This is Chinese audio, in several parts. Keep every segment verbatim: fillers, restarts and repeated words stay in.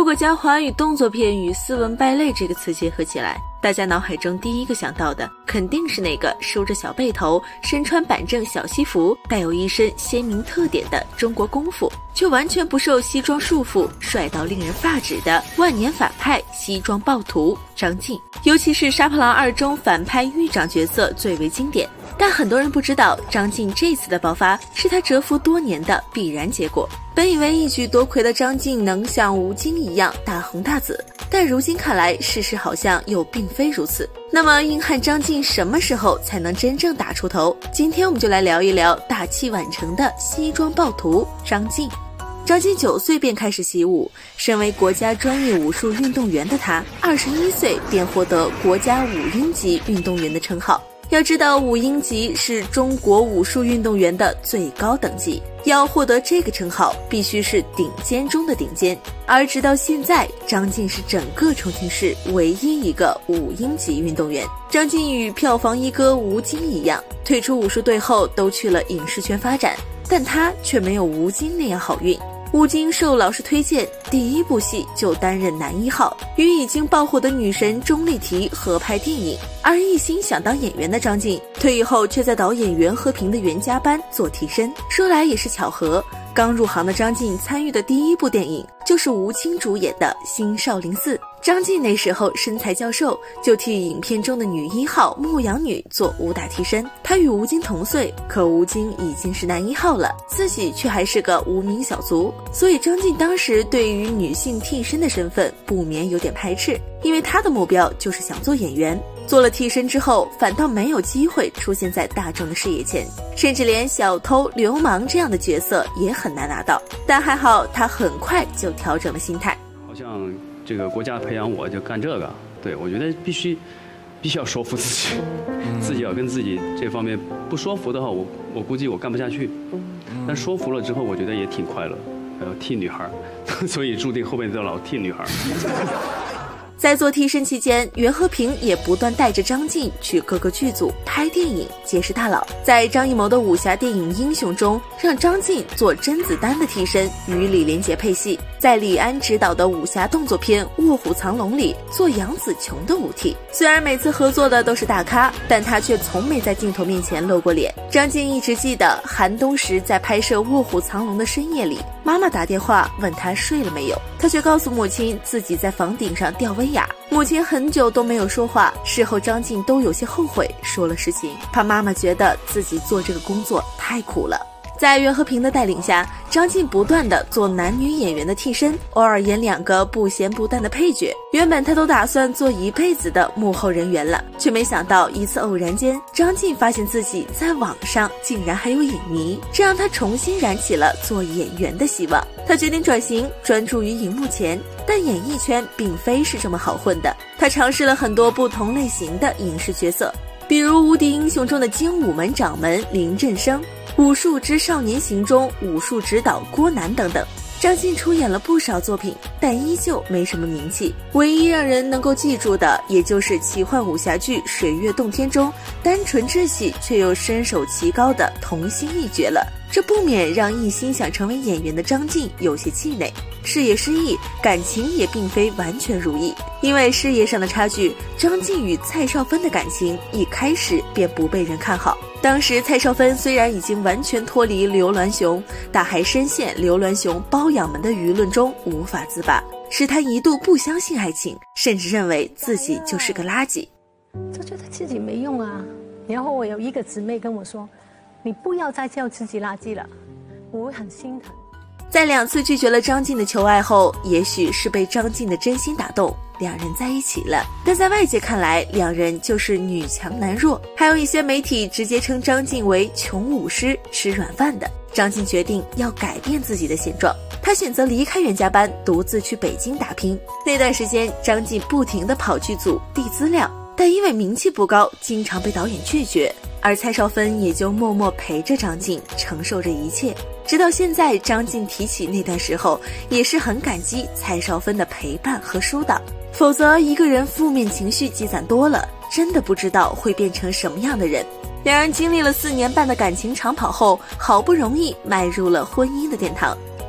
如果将华语动作片与斯文败类这个词结合起来，大家脑海中第一个想到的肯定是那个梳着小背头、身穿板正小西服、带有一身鲜明特点的中国功夫，却完全不受西装束缚、帅到令人发指的万年反派西装暴徒张晋。尤其是《杀破狼二》中反派狱长角色最为经典，但很多人不知道，张晋这次的爆发是他蛰伏多年的必然结果。本以为一举夺魁的张晋能像吴京一样大红大紫，但如今看来，事实好像又并非如此。那么硬汉张晋什么时候才能真正打出头？今天我们就来聊一聊大器晚成的西装暴徒张晋。张晋九岁便开始习武，身为国家专业武术运动员的他，二十一岁便获得国家五英级运动员的称号。要知道，五英级是中国武术运动员的最高等级，要获得这个称号，必须是顶尖中的顶尖。而直到现在，张晋是整个重庆市唯一一个五英级运动员。张晋与票房一哥吴京一样，退出武术队后都去了影视圈发展，但他却没有吴京那样好运。吴京受老师推荐，第一部戏就担任男一号，与已经爆火的女神钟丽缇合拍电影。而一心想当演员的张晋，退役后却在导演袁和平的袁家班做替身。说来也是巧合，刚入行的张晋参与的第一部电影就是吴京主演的《新少林寺》。张晋那时候身材较瘦，就替影片中的女一号牧羊女做武打替身。他与吴京同岁，可吴京已经是男一号了，自己却还是个无名小卒，所以张晋当时对于女性替身的身份不免有点排斥，因为他的目标就是想做演员。做了替身之后，反倒没有机会出现在大众的视野前，甚至连小偷、流氓这样的角色也很难拿到。但还好，他很快就调整了心态。 好像这个国家培养我就干这个，对，我觉得必须必须要说服自己，自己要跟自己这方面不说服的话，我我估计我干不下去。但说服了之后，我觉得也挺快乐，还有替女孩，所以注定后面都老替女孩。 在做替身期间，袁和平也不断带着张晋去各个剧组拍电影，结识大佬。在张艺谋的武侠电影《英雄》中，让张晋做甄子丹的替身，与李连杰配戏；在李安执导的武侠动作片《卧虎藏龙》里做杨紫琼的武替。虽然每次合作的都是大咖，但他却从没在镜头面前露过脸。张晋一直记得寒冬时在拍摄《卧虎藏龙》的深夜里，妈妈打电话问他睡了没有，他却告诉母亲自己在房顶上吊威亚。母亲很久都没有说话，事后张晋都有些后悔说了实情，怕妈妈觉得自己做这个工作太苦了。在袁和平的带领下，张晋不断的做男女演员的替身，偶尔演两个不咸不淡的配角。原本他都打算做一辈子的幕后人员了，却没想到一次偶然间，张晋发现自己在网上竟然还有影迷，这让他重新燃起了做演员的希望。他决定转型，专注于荧幕前。但演艺圈并非是这么好混的，他尝试了很多不同类型的影视角色，比如《无敌英雄》中的精武门掌门林振生，武术之少年行中武术指导郭南等等。张晋出演了不少作品，但依旧没什么名气。唯一让人能够记住的，也就是奇幻武侠剧《水月洞天》中单纯稚气却又身手奇高的童心一绝了。这不免让一心想成为演员的张晋有些气馁。事业失意，感情也并非完全如意。因为事业上的差距，张晋与蔡少芬的感情一开始便不被人看好。当时蔡少芬虽然已经完全脱离刘銮雄，但还深陷刘銮雄包养门的舆论中无法自拔，使他一度不相信爱情，甚至认为自己就是个垃圾。 就觉得自己没用啊。然后我有一个姊妹跟我说，你不要再叫自己垃圾了，我会很心疼。 在两次拒绝了张晋的求爱后，也许是被张晋的真心打动，两人在一起了。但在外界看来，两人就是女强男弱，还有一些媒体直接称张晋为穷武师，吃软饭的。张晋决定要改变自己的现状，他选择离开袁家班，独自去北京打拼。那段时间，张晋不停地跑剧组递资料，但因为名气不高，经常被导演拒绝。而蔡少芬也就默默陪着张晋承受着一切，直到现在，张晋提起那段时候，也是很感激蔡少芬的陪伴和疏导。否则，一个人负面情绪积攒多了，真的不知道会变成什么样的人。两人经历了四年半的感情长跑后，好不容易迈入了婚姻的殿堂。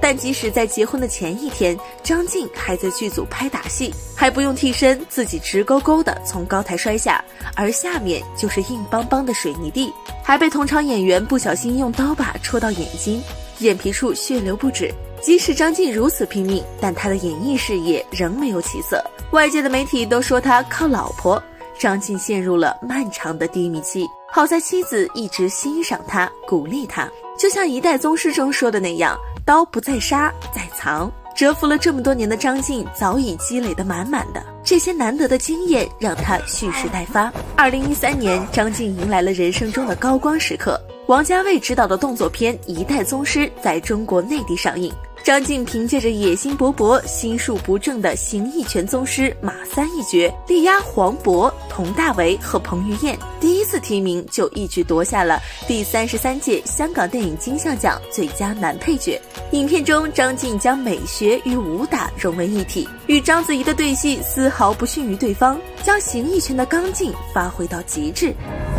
但即使在结婚的前一天，张晋还在剧组拍打戏，还不用替身，自己直勾勾的从高台摔下，而下面就是硬邦邦的水泥地，还被同场演员不小心用刀把戳到眼睛，眼皮处血流不止。即使张晋如此拼命，但他的演艺事业仍没有起色。外界的媒体都说他靠老婆，张晋陷入了漫长的低迷期。好在妻子一直欣赏他，鼓励他，就像《一代宗师》中说的那样，刀不在杀，在藏。蛰伏了这么多年的张晋早已积累得满满的，这些难得的经验让他蓄势待发。二零一三年，张晋迎来了人生中的高光时刻，王家卫执导的动作片《一代宗师》在中国内地上映。张晋凭借着野心勃勃、心术不正的形意拳宗师马三一角，力压黄渤、佟大为和彭于晏，第一次提名就一举夺下了第三十三届香港电影金像奖最佳男配角。影片中，张晋将美学与武打融为一体，与章子怡的对戏丝毫不逊于对方，将形意拳的刚劲发挥到极致。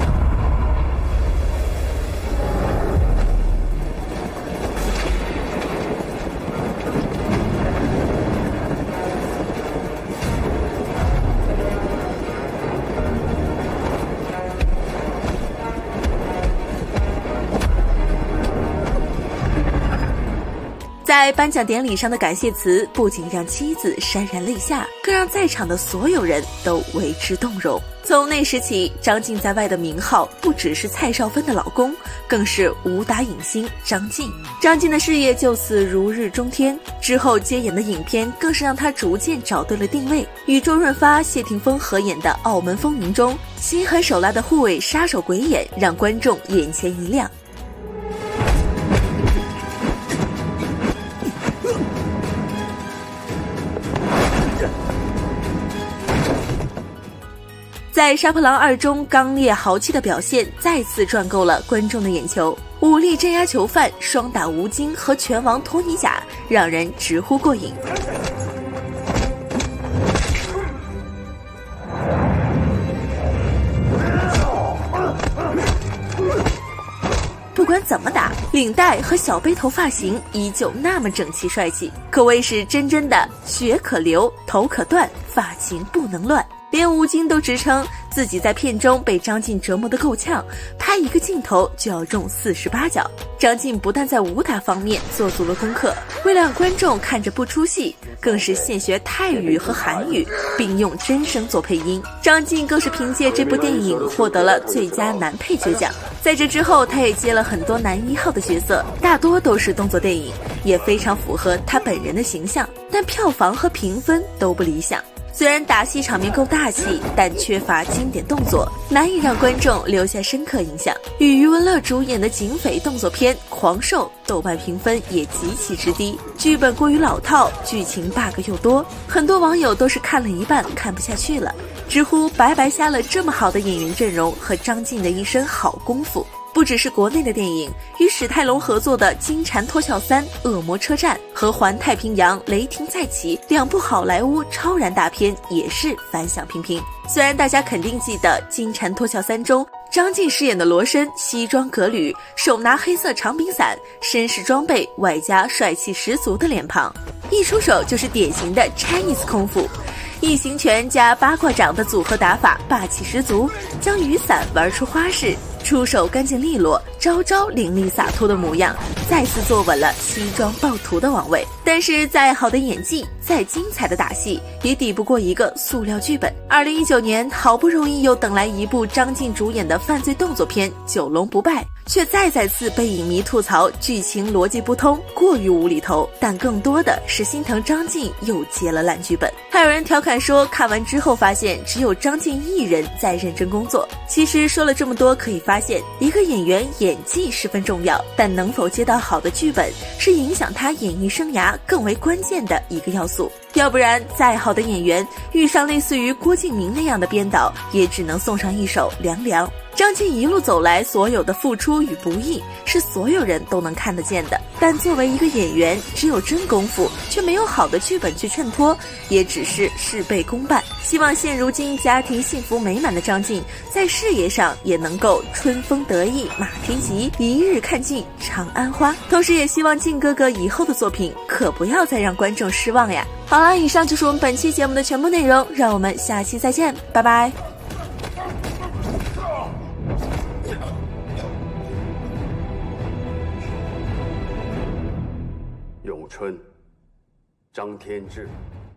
在颁奖典礼上的感谢词不仅让妻子潸然泪下，更让在场的所有人都为之动容。从那时起，张晋在外的名号不只是蔡少芬的老公，更是武打影星张晋。张晋的事业就此如日中天，之后接演的影片更是让他逐渐找对了定位。与周润发、谢霆锋合演的《澳门风云》中，心狠手辣的护卫杀手鬼眼让观众眼前一亮。在《杀破狼二》中刚烈豪气的表现再次赚够了观众的眼球，武力镇压囚犯，双打吴京和拳王托尼贾，让人直呼过瘾。不管怎么打，领带和小背头发型依旧那么整齐帅气，可谓是真真的血可流，头可断，发型不能乱。连吴京都直称自己在片中被张晋折磨得够呛，拍一个镜头就要中四十八脚。张晋不但在武打方面做足了功课，为了让观众看着不出戏，更是现学泰语和韩语，并用真声做配音。张晋更是凭借这部电影获得了最佳男配角奖。在这之后，他也接了很多男一号的角色，大多都是动作电影，也非常符合他本人的形象，但票房和评分都不理想。虽然打戏场面够大气，但缺乏经典动作，难以让观众留下深刻印象。与余文乐主演的警匪动作片《狂兽》，豆瓣评分也极其之低，剧本过于老套，剧情 bug 又多，很多网友都是看了一半看不下去了，直呼白白瞎了这么好的演员阵容和张晋的一身好功夫。不只是国内的电影，与史泰龙合作的《金蝉脱壳三：恶魔车站》和《环太平洋：雷霆再起》两部好莱坞超燃大片也是反响平平。虽然大家肯定记得《金蝉脱壳三》中张晋饰演的罗申西装革履，手拿黑色长柄伞，绅士装备外加帅气十足的脸庞，一出手就是典型的 Chinese 功夫。异形拳加八卦掌的组合打法霸气十足，将雨伞玩出花式，出手干净利落，招招凌厉洒脱的模样，再次坐稳了西装暴徒的王位。但是再好的演技，再精彩的打戏，也抵不过一个塑料剧本。二零一九年，好不容易又等来一部张晋主演的犯罪动作片《九龙不败》，却再再次被影迷吐槽剧情逻辑不通，过于无厘头。但更多的是心疼张晋又接了烂剧本。还有人调侃说，看完之后发现只有张晋一人在认真工作。其实说了这么多，可以发现一个演员演技十分重要，但能否接到好的剧本是影响他演艺生涯更为关键的一个要素。要不然再好的演员遇上类似于郭敬明那样的编导，也只能送上一首凉凉。 张晋一路走来所有的付出与不易，是所有人都能看得见的。但作为一个演员，只有真功夫，却没有好的剧本去衬托，也只是事倍功半。希望现如今家庭幸福美满的张晋，在事业上也能够春风得意马蹄疾，一日看尽长安花。同时也希望晋哥哥以后的作品可不要再让观众失望呀。好了，以上就是我们本期节目的全部内容，让我们下期再见，拜拜。 咏春，张天志。